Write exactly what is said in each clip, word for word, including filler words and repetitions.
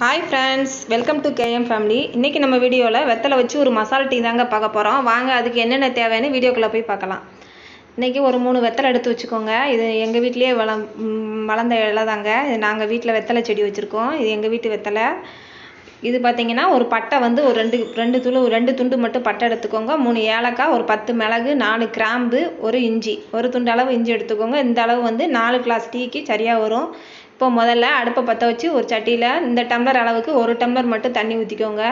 Hi friends, welcome to K M family. இன்னைக்கு நம்ம வீடியோல வெத்தலை வச்சு ஒரு மசாலா டீ தாங்க பார்க்க போறோம். வாங்க அதுக்கு என்னென்ன தேவைன்னு வீடியோக்குள்ள போய் பார்க்கலாம். இன்னைக்கு ஒரு மூணு வெத்தலை எடுத்து வச்சுக்கோங்க. இது எங்க வீட்லயே வளர்ந்த இலை தாங்க. இது நாங்க வீட்ல வெத்தலை செடி வச்சிருக்கோம். இது எங்க வீட்டு வெத்தலை. இது பாத்தீங்கன்னா ஒரு பட்டை வந்து ஒரு ரெண்டு ரெண்டு துளு ரெண்டு துண்டு மட்டும் பட்டை எடுத்துக்கோங்க. மூணு ஏலக்காய், ஒரு பத்து மிளகு, நாலு கிராம்பு, ஒரு இஞ்சி, ஒரு துண்டு அளவு இஞ்சி எடுத்துக்கோங்க. இந்த அளவு வந்து நாலு கிளாஸ் டீக்கு சரியா வரும். இப்போ முதல்ல அடுப்பை பற்ற வச்சு ஒரு சட்டியில் இந்த டம்ளர் அளவுக்கு ஒரு டம்ளர் மட்டும் தண்ணி ஊற்றிக்கோங்க.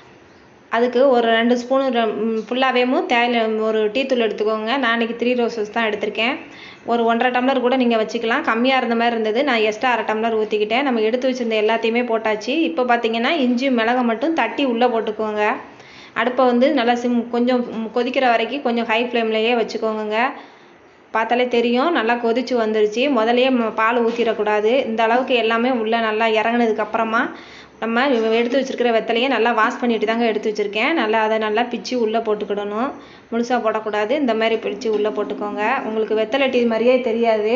அதுக்கு ஒரு ரெண்டு ஸ்பூனு ஃபுல்லாகவேமும் தேயிலை ஒரு டீ தூள் எடுத்துக்கோங்க. நான் இன்றைக்கி த்ரீ ரோசஸ் தான் எடுத்திருக்கேன். ஒரு ஒன்றரை டம்ளர் கூட நீங்கள் வச்சுக்கலாம். கம்மியாக இருந்த மாதிரி இருந்தது, நான் எக்ஸ்ட்ரா அரை டம்ளர் ஊற்றிக்கிட்டேன். நம்ம எடுத்து வச்சுருந்த எல்லாத்தையுமே போட்டாச்சு. இப்போ பார்த்தீங்கன்னா இஞ்சி மிளகை மட்டும் தட்டி உள்ளே போட்டுக்கோங்க. அடுப்பை வந்து நல்லா சிம் கொஞ்சம் கொதிக்கிற வரைக்கும் கொஞ்சம் ஹை ஃப்ளேம்லேயே வச்சுக்கோங்க. பார்த்தாலே தெரியும் நல்லா கொதிச்சு வந்துருச்சு. முதலையே பால் ஊற்றிடக்கூடாது. இந்த அளவுக்கு எல்லாமே உள்ளே நல்லா இறங்கினதுக்கப்புறமா நம்ம எடுத்து வச்சுருக்கிற வெத்தலையே நல்லா வாஷ் பண்ணிட்டு தாங்க எடுத்து வச்சுருக்கேன். நல்லா அதை நல்லா பிச்சு உள்ளே போட்டுக்கிடணும். முழுசாக போடக்கூடாது. இந்த மாதிரி பிடிச்சி உள்ளே போட்டுக்கோங்க. உங்களுக்கு வெத்தலை டீ மாதிரியே தெரியாது.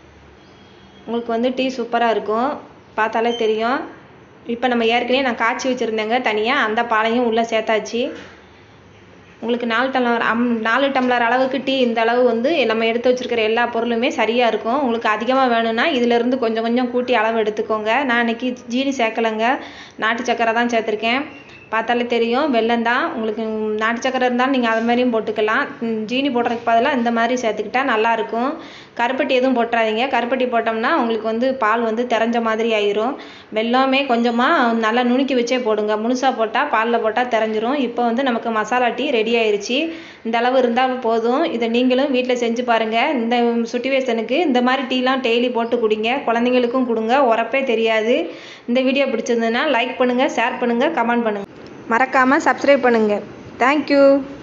உங்களுக்கு வந்து டீ சூப்பராக இருக்கும். பார்த்தாலே தெரியும். இப்போ நம்ம ஏற்கனவே நான் காய்ச்சி வச்சுருந்தேங்க தனியாக, அந்த பாலையும் உள்ளே சேர்த்தாச்சு. உங்களுக்கு நாலு டம்ளர் அம் நாலு டம்ளர் அளவுக்கு டீ இந்த அளவு வந்து நம்ம எடுத்து வச்சுருக்கிற எல்லா பொருளுமே சரியாக இருக்கும். உங்களுக்கு அதிகமாக வேணும்னா இதிலேருந்து கொஞ்சம் கொஞ்சம் கூட்டி அளவு எடுத்துக்கோங்க. நான் இன்றைக்கி ஜீனி சேர்க்கலைங்க, நாட்டு சக்கரை தான் சேர்த்துருக்கேன். பார்த்தாலே தெரியும் வெல்லம் தான். உங்களுக்கு நாட்டு சக்கரை இருந்தாலும் நீங்கள் அது மாதிரியும் போட்டுக்கலாம். ஜீனி போடுறதுக்கு பதிலாக இந்த மாதிரி சேர்த்துக்கிட்டா நல்லாயிருக்கும். கருப்பட்டி எதுவும் போட்டுறாதீங்க. கருப்பட்டி போட்டோம்னா உங்களுக்கு வந்து பால் வந்து திரஞ்ச மாதிரி ஆயிரும். வெல்லமே கொஞ்சமாக நல்லா நுணுக்கி வச்சே போடுங்க. முழுசாக போட்டால் பாலில் போட்டால் திரஞ்சிரும். இப்போ வந்து நமக்கு மசாலா டீ ரெடி ஆயிடுச்சு. இந்த அளவு இருந்தால் போதும். இதை நீங்களும் வீட்டில் செஞ்சு பாருங்கள். இந்த சுட்டிவேஷனுக்கு இந்த மாதிரி டீலாம் டெய்லி போட்டு குடிங்க. குழந்தைங்களுக்கும் கொடுங்க, உரப்பே தெரியாது. இந்த வீடியோ பிடிச்சிருந்ததுன்னா லைக் பண்ணுங்கள், ஷேர் பண்ணுங்கள், கமெண்ட் பண்ணுங்கள். மறக்காமல் சப்ஸ்கிரைப் பண்ணுங்கள். தேங்க்யூ.